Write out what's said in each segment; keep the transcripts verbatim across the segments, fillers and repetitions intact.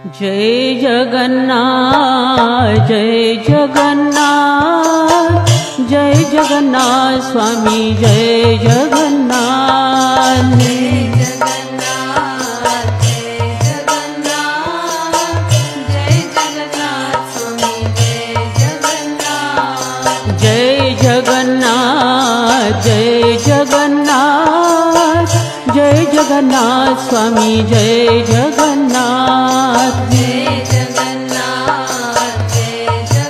जय जगन्नाथ जय जगन्नाथ जय जगन्नाथ स्वामी जय जगन्नाथ जय जगन्नाथ जय जगन्नाथ जय जगन्नाथ स्वामी जय जगन्नाथ जय जगन्नाथ जय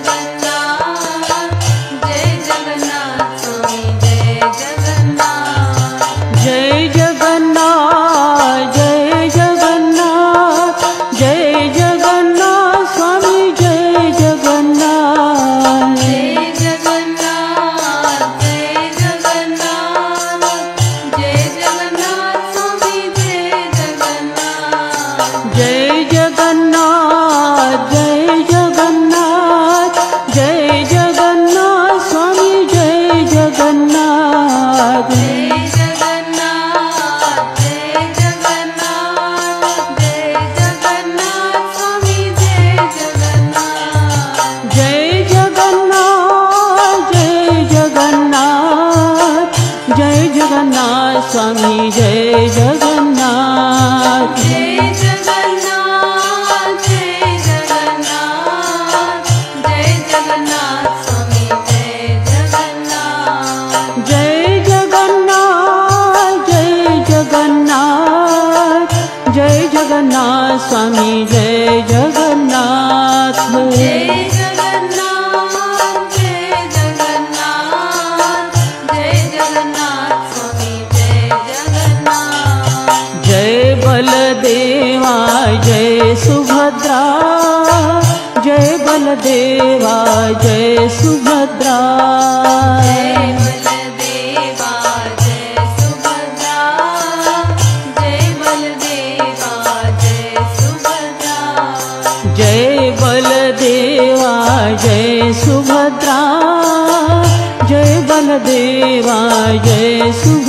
जगन्नाथ जय जगन्नाथ स्वामी जय जगन्नाथ जय जगन्नाथ जय जगन्नाथ जय जगन्नाथ स्वामी जय जगन्नाथ जय जगन्नाथ जय जगन्नाथ जय जगन्नाथ स्वामी जय जगन्नाथ जय जगन्नाथ जय जगन्नाथ जय जगन्नाथ स्वामी जय जगन्नाथ जय जगन्नाथ जय जगन्नाथ जय जगन्नाथ स्वामी जय जगन्नाथ जय जगन्नाथ जय जगन्नाथ जय जगन्नाथ स्वामी जय जगन्नाथ जय जगन्नाथ जय जगन्नाथ जय जगन्नाथ स्वामी जय जगन्नाथ जय जगन्नाथ जय जगन्नाथ जय जगन्नाथ स्वामी जय जगन्नाथ जय जगन्नाथ जय जगन्नाथ जय जगन्नाथ स्वामी जय जगन्नाथ जय बलदेवा जय सुभद्रा जय बलदेवा जय सुभद्रा जय बलदेवा जय सुभद्रा जय बलदेवा जय सुभद्रा जय बलदेवा जय सुभद्रा जय बलदेवा जय सुभद्रा